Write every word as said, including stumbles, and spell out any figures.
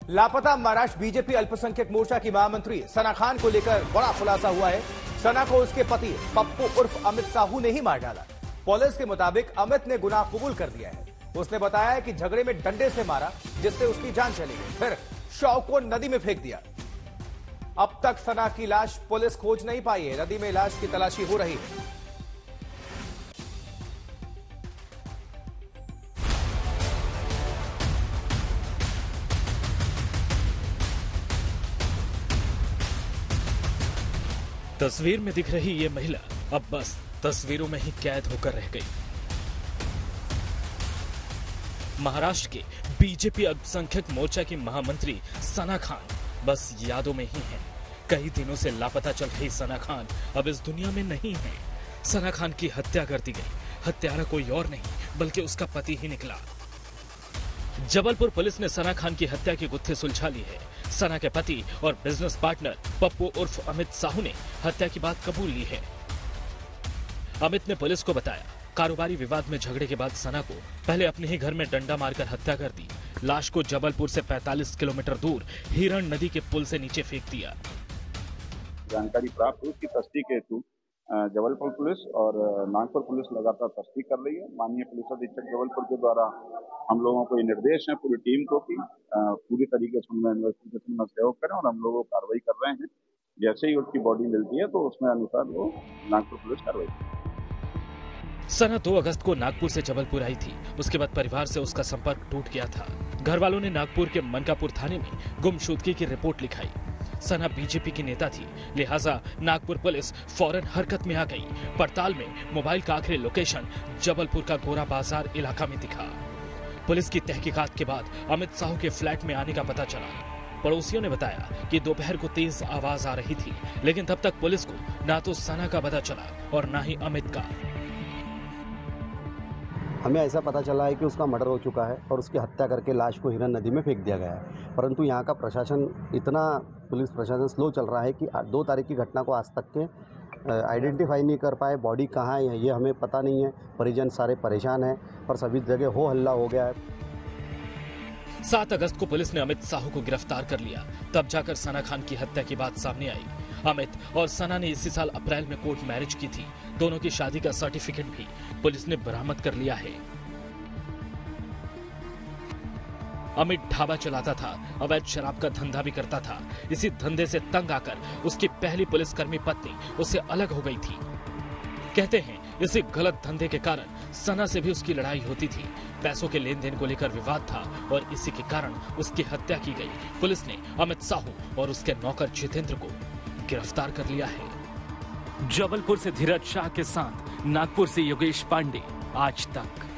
लापता महाराष्ट्र बीजेपी अल्पसंख्यक मोर्चा की महामंत्री सना खान को लेकर बड़ा खुलासा हुआ है। सना को उसके पति पप्पू उर्फ अमित साहू ने ही मार डाला। पुलिस के मुताबिक अमित ने गुनाह कबूल कर दिया है। उसने बताया कि झगड़े में डंडे से मारा, जिससे उसकी जान चली गई, फिर शव को नदी में फेंक दिया। अब तक सना की लाश पुलिस खोज नहीं पाई है। नदी में लाश की तलाशी हो रही है। तस्वीर में दिख रही ये महिला अब बस तस्वीरों में ही कैद होकर रह गई। महाराष्ट्र के बीजेपी अल्पसंख्यक मोर्चा की महामंत्री सना खान बस यादों में ही हैं। कई दिनों से लापता चल रही सना खान अब इस दुनिया में नहीं है। सना खान की हत्या कर दी गई। हत्यारा कोई और नहीं बल्कि उसका पति ही निकला। जबलपुर पुलिस ने सना खान की हत्या की गुत्थी सुलझा ली है। सना के पति और बिजनेस पार्टनर पप्पू उर्फ अमित साहू ने हत्या की बात कबूल ली है। अमित ने पुलिस को बताया, कारोबारी विवाद में झगड़े के बाद सना को पहले अपने ही घर में डंडा मारकर हत्या कर दी। लाश को जबलपुर से पैंतालीस किलोमीटर दूर हिरण नदी के पुल से नीचे फेंक दिया। जानकारी प्राप्त हुई कि तस्दीक हेतु जबलपुर पुलिस और नागपुर पुलिस लगातार तस्दीक कर रही है। माननीय पुलिस अधीक्षक जबलपुर के द्वारा हम लोगों को ये निर्देश है पूरी टीम को कि पूरी तरीके से उनमें इन्वेस्टिगेशन में सहयोग करें और हम लोग कार्रवाई कर रहे हैं। जैसे ही उसकी बॉडी मिलती है तो उसमें अनुसार वो नागपुर पुलिस कार्रवाई करेगी। सना दो अगस्त को नागपुर से जबलपुर आई थी। उसके बाद परिवार से उसका संपर्क टूट गया था। घर वालों ने नागपुर के मनकापुर थाने में गुमशुदगी की रिपोर्ट लिखाई। सना बीजेपी की नेता थी, लिहाजा नागपुर पुलिस फौरन हरकत में आ गई। पड़ताल में मोबाइल का आखिरी लोकेशन जबलपुर का गोरा बाजार इलाका में दिखा। पुलिस की तहकीकात के बाद अमित साहू के फ्लैट में आने का पता चला। पड़ोसियों ने बताया कि दोपहर को तेज आवाज आ रही थी, लेकिन तब तक पुलिस को ना तो सना का पता चला और ना ही अमित का। हमें ऐसा पता चला है कि उसका मर्डर हो चुका है और उसकी हत्या करके लाश को हिरन नदी में फेंक दिया गया है। परंतु यहाँ का प्रशासन इतना पुलिस प्रशासन स्लो चल रहा है कि दो तारीख की घटना को आज तक के आइडेंटिफाई नहीं कर पाए। बॉडी कहाँ है ये हमें पता नहीं है। परिजन सारे परेशान हैं और सभी जगह हो हल्ला हो गया है। सात अगस्त को पुलिस ने अमित साहू को गिरफ्तार कर लिया। तब जाकर सना खान की हत्या की बात सामने आई। अमित और सना ने इसी साल अप्रैल में कोर्ट मैरिज की थी। दोनों की शादी का सर्टिफिकेट भी पुलिस ने बरामद कर लिया है। अमित ढाबा चलाता था, अवैध शराब का धंधा भी करता था। इसी धंधे से तंग आकर उसकी पहली पुलिसकर्मी पत्नी उससे अलग हो गई थी। कहते हैं इसी गलत धंधे के कारण सना से भी उसकी लड़ाई होती थी। पैसों के लेन देन को लेकर विवाद था और इसी के कारण उसकी हत्या की गई। पुलिस ने अमित साहू और उसके नौकर जितेंद्र को गिरफ्तार कर लिया है। जबलपुर से धीरज शाह के साथ नागपुर से योगेश पांडे, आज तक।